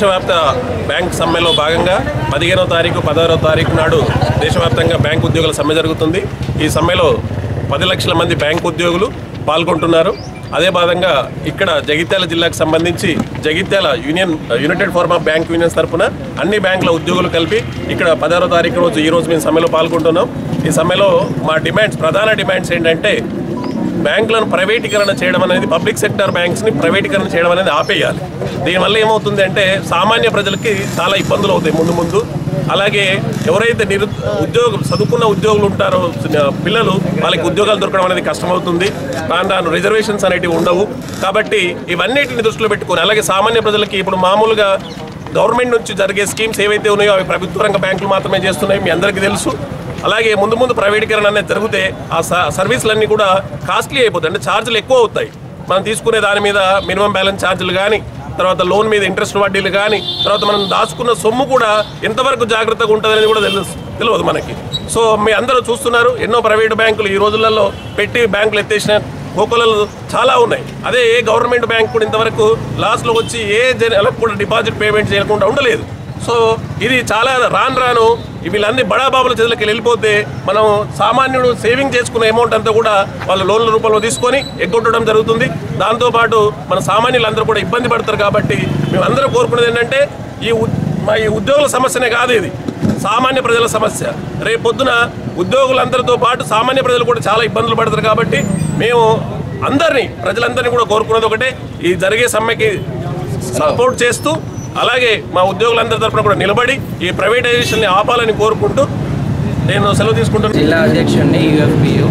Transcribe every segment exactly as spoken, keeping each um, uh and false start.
దేశవ్యాప్త బ్యాంక్ సమ్మెలో భాగంగా పదిహేనవ తారీఖు పదహారవ తారీఖు నాడు దేశవ్యాప్తంగా బ్యాంక్ ఉద్యోగుల సమ్మె జరుగుతుంది. ఈ సమ్మెలో పది లక్షల మంది బ్యాంక్ ఉద్యోగులు పాల్గొంటున్నారు. అదే భాగంగా ఇక్కడ జగిత్యాల జిల్లాకు సంబంధించి Jagtial union united forum of bank unions తరఫున అన్ని బ్యాంకుల ఉద్యోగులు కలిపి ఇక్కడ పదహారో తారీఖు రోజు ఈ రోజు మేము సమ్మెలో పాల్గొంటున్నాం. ఈ సమ్మెలో మా డిమాండ్స్ ప్రధాన డిమాండ్స్ ఏంటంటే బ్యాంకులను ప్రైవేటీకరణ చేయడం అనేది, పబ్లిక్ సెక్టర్ బ్యాంక్స్ని ప్రైవేటీకరణ చేయడం అనేది ఆపేయాలి. దీనివల్ల ఏమవుతుంది అంటే సామాన్య ప్రజలకి చాలా ఇబ్బందులు అవుతాయి ముందు ముందు. అలాగే ఎవరైతే నిరు ఉద్యోగం చదువుకున్న ఉద్యోగులు ఉంటారో పిల్లలు, వాళ్ళకి ఉద్యోగాలు దొరకడం అనేది కష్టమవుతుంది. రాను రాను రిజర్వేషన్స్ అనేటివి ఉండవు. కాబట్టి ఇవన్నిటిని దృష్టిలో పెట్టుకొని, అలాగే సామాన్య ప్రజలకి ఇప్పుడు మామూలుగా గవర్నమెంట్ నుంచి జరిగే స్కీమ్స్ ఏవైతే ఉన్నాయో అవి ప్రభుత్వ రంగ బ్యాంకులు మాత్రమే చేస్తున్నాయి, మీ అందరికీ తెలుసు. అలాగే ముందు ముందు ప్రైవేటీకరణ అనేది జరిగితే ఆ సర్వీసులన్నీ కూడా కాస్ట్లీ అయిపోతాయి, అంటే ఛార్జీలు ఎక్కువ అవుతాయి. మనం తీసుకునే దాని మీద మినిమం బ్యాలెన్స్ ఛార్జీలు కానీ, తర్వాత లోన్ మీద ఇంట్రెస్ట్ వడ్డీలు కానీ, తర్వాత మనం దాచుకున్న సొమ్ము కూడా ఎంతవరకు జాగ్రత్తగా ఉంటుందనేది కూడా తెలుసు తెలియదు మనకి. సో మీ అందరూ చూస్తున్నారు, ఎన్నో ప్రైవేటు బ్యాంకులు ఈ రోజులలో పెట్టి బ్యాంకులు ఎత్తేసిన కోకొలలు చాలా ఉన్నాయి. అదే ఏ గవర్నమెంట్ బ్యాంక్ కూడా ఇంతవరకు లాస్ట్లో వచ్చి ఏ జనాలకు కూడా డిపాజిట్ పేమెంట్ చేయకుండా ఉండలేదు. సో ఇది చాలా రాను రాను వీళ్ళందరి బడాబాబుల చేతులకి వెళ్ళిపోతే మనం సామాన్యుడు సేవింగ్ చేసుకున్న అమౌంట్ అంతా కూడా వాళ్ళ లోన్ల రూపంలో తీసుకొని ఎగ్గొట్టడం జరుగుతుంది. దాంతోపాటు మన సామాన్యులందరూ కూడా ఇబ్బంది పడతారు. కాబట్టి మేము అందరూ కోరుకునేది ఏంటంటే ఈ మా ఈ ఉద్యోగుల సమస్యనే కాదు, ఇది సామాన్య ప్రజల సమస్య. రేపు పొద్దున ఉద్యోగులందరితో పాటు సామాన్య ప్రజలు కూడా చాలా ఇబ్బందులు పడతారు. కాబట్టి మేము అందరినీ ప్రజలందరినీ కూడా కోరుకునేది ఒకటే, ఈ జరిగే సమ్మెకి సపోర్ట్ చేస్తూ అలాగే మా ఉద్యోగులందరి తరఫున కూడా నిలబడి ఈ ప్రైవేటైజేషన్ని ఆపాలని కోరుకుంటూ నేను సెలవు తీసుకుంటున్నాను. జిల్లా అధ్యక్షుడిని యూఎఫ్బియు.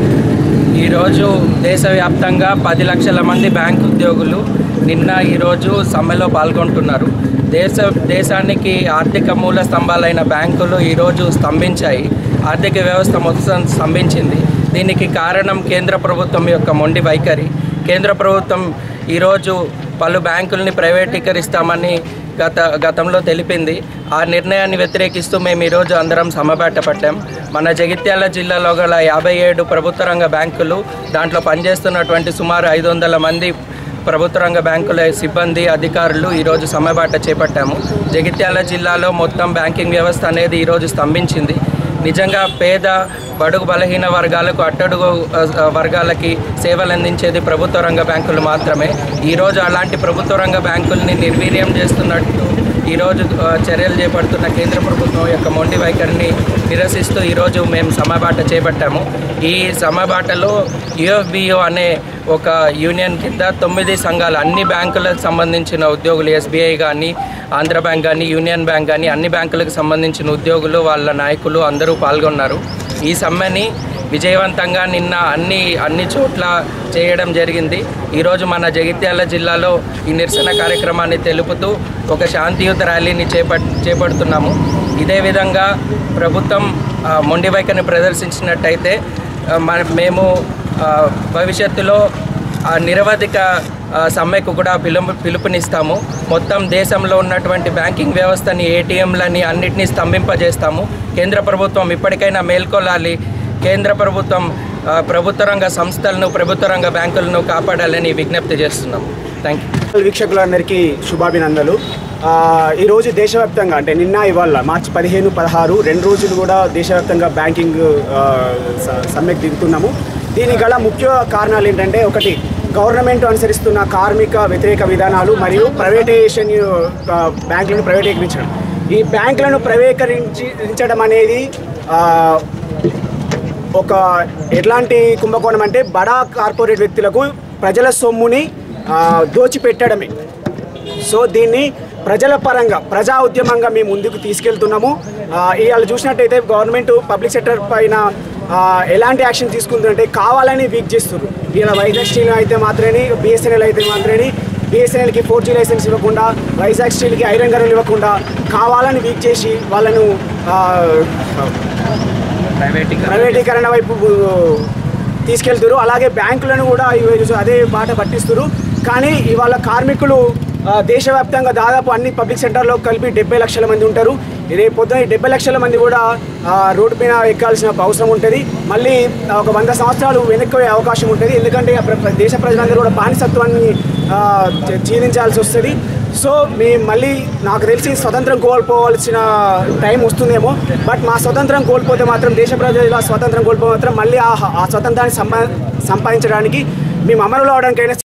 ఈరోజు దేశవ్యాప్తంగా పది లక్షల మంది బ్యాంక్ ఉద్యోగులు నిన్న ఈరోజు సమ్మెలో పాల్గొంటున్నారు. దేశ దేశానికి ఆర్థిక మూల స్తంభాలైన బ్యాంకులు ఈరోజు స్తంభించాయి, ఆర్థిక వ్యవస్థ మొత్తం స్తంభించింది. దీనికి కారణం కేంద్ర ప్రభుత్వం యొక్క మొండి వైఖరి. కేంద్ర ప్రభుత్వం ఈరోజు పలు బ్యాంకుల్ని ప్రైవేటీకరిస్తామని గత గతంలో తెలిపింది. ఆ నిర్ణయాన్ని వ్యతిరేకిస్తూ మేము ఈరోజు అందరం సమ్మెబాట పట్టాం. మన జగిత్యాల జిల్లాలో గల యాభై ఏడు ప్రభుత్వ రంగ బ్యాంకులు, దాంట్లో పనిచేస్తున్నటువంటి సుమారు ఐదు వందల మంది ప్రభుత్వ రంగ బ్యాంకుల సిబ్బంది, అధికారులు ఈరోజు సమ్మెబాట చేపట్టాము. జగిత్యాల జిల్లాలో మొత్తం బ్యాంకింగ్ వ్యవస్థ అనేది ఈరోజు స్తంభించింది. నిజంగా పేద బడుగు బలహీన వర్గాలకు, అట్టడుగు వర్గాలకి సేవలు అందించేది ప్రభుత్వ రంగ బ్యాంకులు మాత్రమే. ఈరోజు అలాంటి ప్రభుత్వ రంగ బ్యాంకుల్ని నిర్వీర్యం చేస్తున్నట్టు ఈరోజు చర్యలు చేపడుతున్న కేంద్ర ప్రభుత్వం యొక్క మొండి వైఖరిని నిరసిస్తూ ఈరోజు మేము సమ్మెబాట చేపట్టాము. ఈ సమ్మెబాటలో యూఎఫ్బియు అనే ఒక యూనియన్ కింద తొమ్మిది సంఘాలు, అన్ని బ్యాంకులకు సంబంధించిన ఉద్యోగులు, ఎస్బీఐ కానీ, ఆంధ్ర బ్యాంక్ కానీ, యూనియన్ బ్యాంక్ కానీ, అన్ని బ్యాంకులకు సంబంధించిన ఉద్యోగులు, వాళ్ళ నాయకులు అందరూ పాల్గొన్నారు. ఈ సమ్మెని విజయవంతంగా నిన్న అన్ని అన్ని చోట్ల చేయడం జరిగింది. ఈరోజు మన జగిత్యాల జిల్లాలో ఈ నిరసన కార్యక్రమాన్ని తెలుపుతూ ఒక శాంతియుత ర్యాలీని చేపట్ చేపడుతున్నాము. ఇదే విధంగా ప్రభుత్వం మొండి వైఖరిని ప్రదర్శించినట్టయితే మేము భవిష్యత్తులో నిరవధిక సమ్మెకు కూడా పిలుపు పిలుపునిస్తాము. మొత్తం దేశంలో ఉన్నటువంటి బ్యాంకింగ్ వ్యవస్థని, ఏటీఎంలని అన్నిటినీ స్తంభింపజేస్తాము. కేంద్ర ప్రభుత్వం ఇప్పటికైనా మేల్కొలాలి. కేంద్ర ప్రభుత్వం ప్రభుత్వ రంగ సంస్థలను, ప్రభుత్వ రంగ బ్యాంకులను కాపాడాలని విజ్ఞప్తి చేస్తున్నాము. Thank you. వీక్షకులందరికీ శుభాభినందనలు. ఈరోజు దేశవ్యాప్తంగా అంటే నిన్న ఇవాళ మార్చి పదిహేను పదహారు రెండు రోజులు కూడా దేశవ్యాప్తంగా బ్యాంకింగ్ సమ్మెకు దిగుతున్నాము. దీనికి గల ముఖ్య కారణాలు ఏంటంటే, ఒకటి గవర్నమెంట్ అనుసరిస్తున్న కార్మిక వ్యతిరేక విధానాలు మరియు ప్రైవేటైజేషన్, బ్యాంకులను ప్రైవేటీకరించడం. ఈ బ్యాంకులను ప్రైవేటీకరించడం అనేది ఒక ఎట్లాంటి కుంభకోణం అంటే బడా కార్పొరేట్ వ్యక్తులకు ప్రజల సొమ్ముని దోచిపెట్టడమే. సో దీన్ని ప్రజల పరంగా ప్రజా ఉద్యమంగా మేము ముందుకు తీసుకెళ్తున్నాము. ఇవాళ చూసినట్టయితే గవర్నమెంట్ పబ్లిక్ సెక్టర్ పైన ఎలాంటి యాక్షన్ తీసుకుంటుందంటే కావాలని వీక్ చేస్తున్నారు. ఇలా వైజాగ్ స్టీల్ అయితే మాత్రమే, బిఎస్ఎన్ఎల్ అయితే మాత్రమే బిఎస్ఎన్ఎల్కి ఫోర్ జీ లైసెన్స్ ఇవ్వకుండా, వైజాగ్ స్టీల్కి ఐరన్ గనులు ఇవ్వకుండా కావాలని వీక్ చేసి వాళ్ళను ప్రైవేటీకరణ వైపు తీసుకెళ్తారు. అలాగే బ్యాంకులను కూడా అదే బాట పట్టిస్తారు. కానీ ఇవాళ కార్మికులు దేశవ్యాప్తంగా దాదాపు అన్ని పబ్లిక్ సెక్టర్లో కలిపి డెబ్బై లక్షల మంది ఉంటారు. రేపు పొద్దున ఈ డెబ్బై లక్షల మంది కూడా రోడ్డు పైన ఎక్కాల్సిన అవసరం ఉంటుంది. మళ్ళీ ఒక వంద సంవత్సరాలు వెనక్కి అవకాశం ఉంటుంది. ఎందుకంటే దేశ ప్రజలందరూ కూడా బానిసత్వాన్ని జీవించాల్సి వస్తుంది. సో మీ మళ్ళీ నాకు తెలిసి స్వతంత్రం కోల్పోవాల్సిన టైం వస్తుందేమో, బట్ మా స్వతంత్రం కోల్పోతే మాత్రం దేశ ప్రజల స్వతంత్రం కోల్పోతే మాత్రం మళ్ళీ ఆ ఆ స్వతంత్రాన్ని సంపా సంపాదించడానికి మేము అమరులు అవడానికైనా